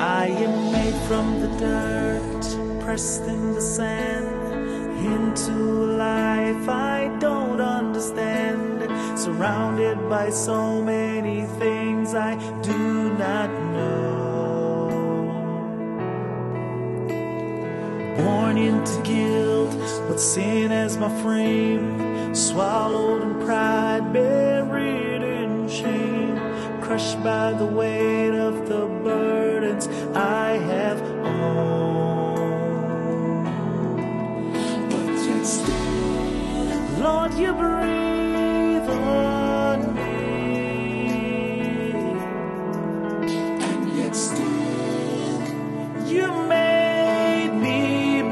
I am made from the dirt, pressed in the sand, into a life I don't understand, surrounded by so many things I do not know. Born into guilt, but sin as my frame, swallowed in pride, buried in shame, crushed by the weight of the burdens I have owned. But yet still, Lord, you breathe on me, and yet still, you made me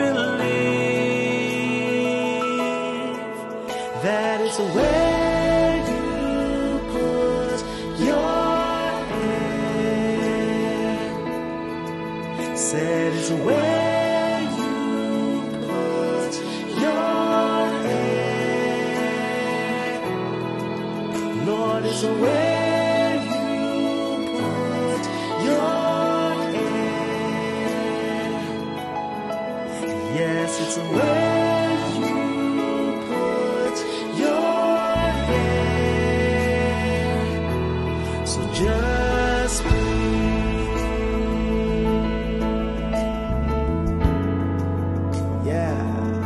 believe that it's where you put your hand. Said it's where you put your hand. Lord, it's where you put your hand. Yes, it's where you put your hand. So just breathe. Yeah.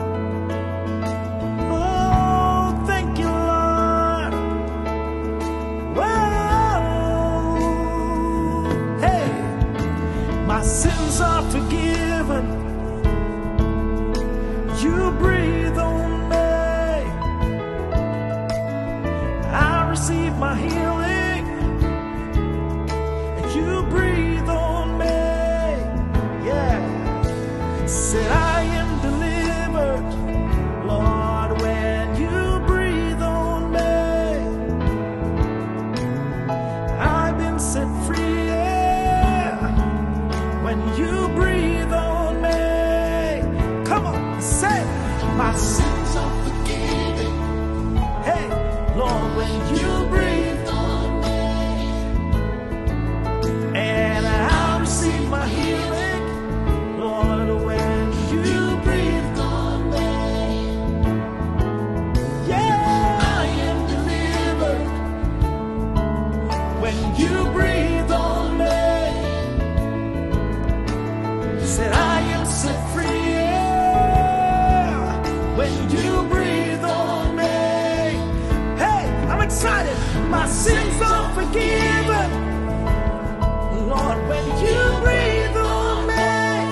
Oh, thank you, Lord. Whoa. Hey, my sins are forgiven. You breathe on me. I receive my healing. You breathe on me. Yeah. Said I am delivered, Lord, when you breathe on me. I've been set free, yeah, when you breathe on me. Come on, say, my sins are forgiven. Hey, Lord, when you breathe on me, and I receive my healing, Lord, when you breathe on me. Yeah, I am delivered when you breathe on me. Said I am set free, yeah, when you breathe on me. Hey, I'm excited. My sins are forgiven, Lord, when you breathe on me.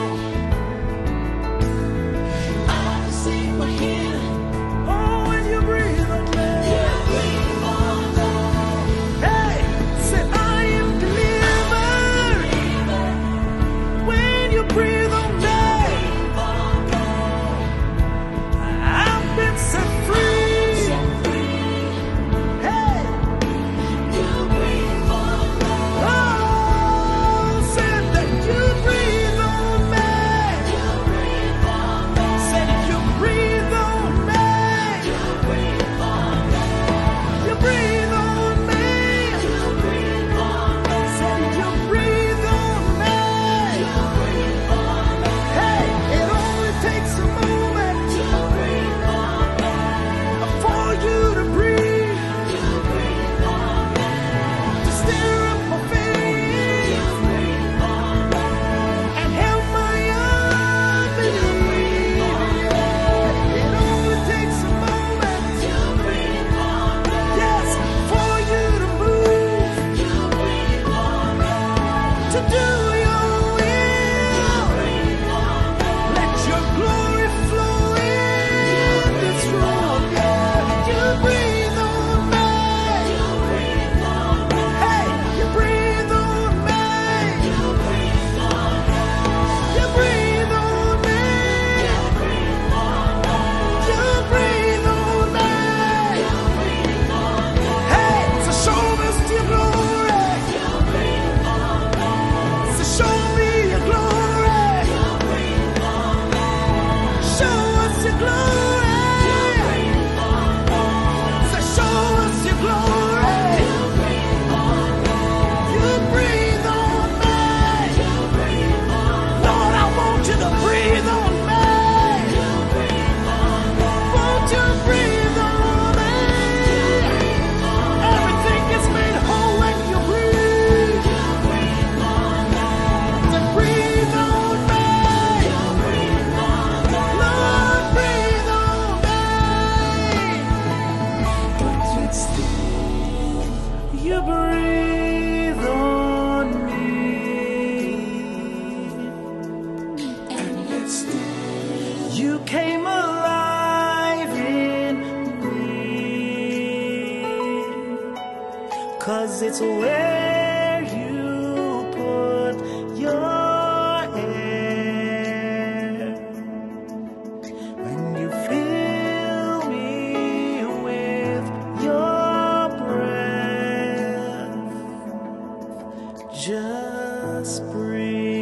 I receive my healing. Oh, when you breathe on me. You breathe on me. Hey, say I am delivered when you breathe on me. I've been set free. Hey, you breathe on me. Oh, said that you breathe on me. You breathe on me. Said you breathe on me. You breathe on me. You breathe on me. You breathe on me. Said you breathe on me. You breathe on me. Hey, it only takes a moment. You breathe on me. For you to breathe. You breathe on me. To stir up my faith. You breathe on me. And help my unbelief. It only takes a moment. You breathe on me. Yes, for you to move. You breathe on me. To do your will. Breathe on me. Let your glory flow in this room. Yeah, you breathe on me. You breathe on me. Hey, you breathe on me. You breathe on me. You breathe on me. You breathe on me. You breathe on me. You breathe on me. Hey, so show us your glory. You breathe on me. So where you put your air, when you fill me with your breath, just breathe.